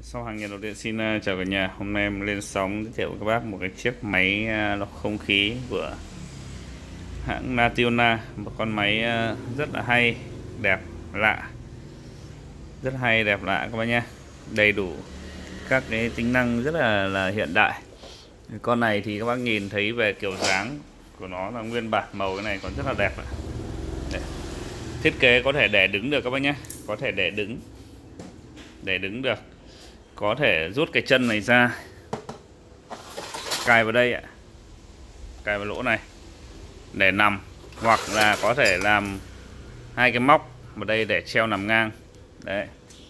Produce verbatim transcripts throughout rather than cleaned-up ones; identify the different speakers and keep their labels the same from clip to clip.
Speaker 1: Sau hàng nhiệt đầu tiên xin uh, chào cả nhà. Hôm nay em lên sóng giới thiệu với các bác một cái chiếc máy uh, lọc không khí của hãng Nationa. Một con máy uh, rất là hay, đẹp, lạ. Rất hay, đẹp, lạ các bác nhé. Đầy đủ các cái tính năng rất là, là hiện đại. Con này thì các bác nhìn thấy về kiểu dáng của nó là nguyên bản, màu cái này còn rất là đẹp. Đây. Thiết kế có thể để đứng được các bác nhé. Có thể để đứng Để đứng được. Có thể rút cái chân này ra, cài vào đây ạ, cài vào lỗ này để nằm, hoặc là có thể làm hai cái móc vào đây để treo nằm ngang. Đấy,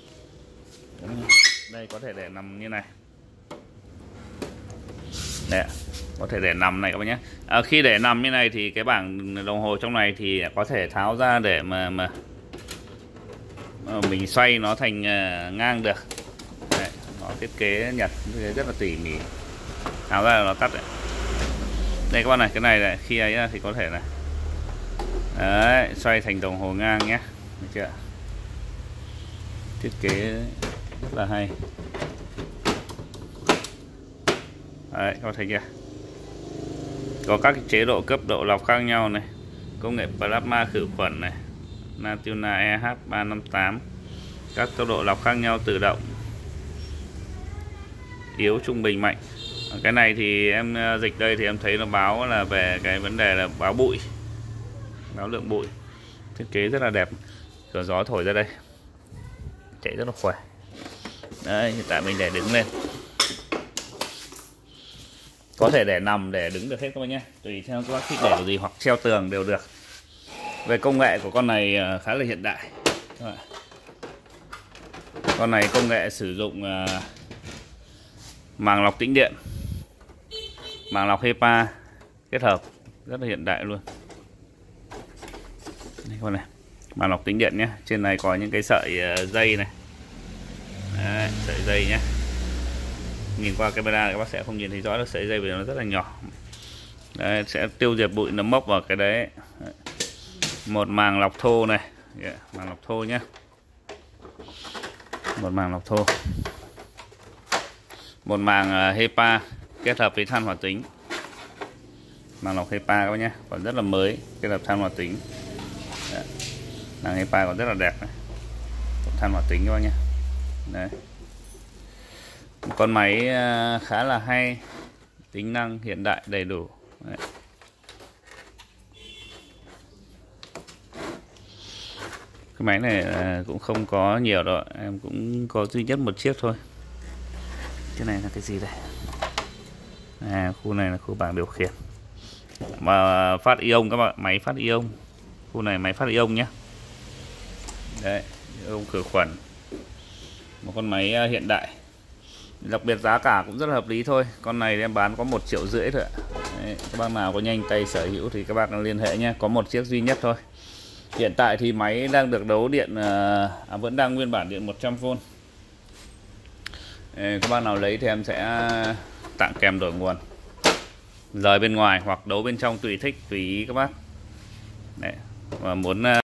Speaker 1: đây có thể để nằm như này. Đấy, có thể để nằm này các bạn nhé. À, khi để nằm như này thì cái bảng đồng hồ trong này thì có thể tháo ra để mà mà, mà mình xoay nó thành uh, ngang được. Đấy, nó thiết kế Nhật rất là tỉ mỉ, tháo ra là nó tắt đấy. Đây các bạn này, cái này này khi ấy thì có thể này, đấy, xoay thành đồng hồ ngang nhé. Được chưa? Thiết kế rất là hay. Đấy, có thấy chưa? Có các chế độ cấp độ lọc khác nhau này, công nghệ plasma khử khuẩn này, Nationa E H ba năm tám, các tốc độ lọc khác nhau, tự động, yếu, trung bình, mạnh. Cái này thì em dịch đây thì em thấy nó báo là về cái vấn đề là báo bụi, báo lượng bụi. Thiết kế rất là đẹp, cửa gió thổi ra đây, chạy rất là khỏe. Đấy, hiện tại mình để đứng lên, có thể để nằm, để đứng được hết các bác nhé, tùy theo các bác thích để cái gì, hoặc treo tường đều được. Về công nghệ của con này khá là hiện đại. Con này công nghệ sử dụng màng lọc tĩnh điện, màng lọc HEPA kết hợp, rất là hiện đại luôn. Đây con này, màng lọc tĩnh điện nhé. Trên này có những cái sợi dây này. Đấy, sợi dây nhé. Nhìn qua camera các bác sẽ không nhìn thấy rõ được sợi dây vì nó rất là nhỏ. Đấy, sẽ tiêu diệt bụi nấm mốc vào cái đấy. Đấy. Một màng lọc thô này, yeah, màng lọc thô nhé. Một màng lọc thô. Một màng HEPA kết hợp với than hỏa tính. Màng lọc HEPA các bác nhé, còn rất là mới, kết hợp than hỏa tính. Đấy. Màng HEPA còn rất là đẹp này. Than hỏa tính các bác nhé. Đấy. Một con máy khá là hay, tính năng hiện đại đầy đủ. Đấy. Cái máy này cũng không có nhiều đâu, em cũng có duy nhất một chiếc thôi. Cái này là cái gì đây? À, khu này là khu bảng điều khiển mà phát ion các bạn, máy phát ion. Khu này máy phát ion nhé. Đấy, ion khử khuẩn. Một con máy hiện đại. Đặc biệt giá cả cũng rất là hợp lý thôi. Con này em bán có một triệu rưỡi thôi ạ. Đấy, các bác nào có nhanh tay sở hữu thì các bác liên hệ nhé. Có một chiếc duy nhất thôi. Hiện tại thì máy đang được đấu điện, à, vẫn đang nguyên bản điện một trăm vôn. Đấy, các bác nào lấy thì em sẽ tặng kèm đổi nguồn, rời bên ngoài hoặc đấu bên trong tùy thích, tùy ý các bác. Đấy, và muốn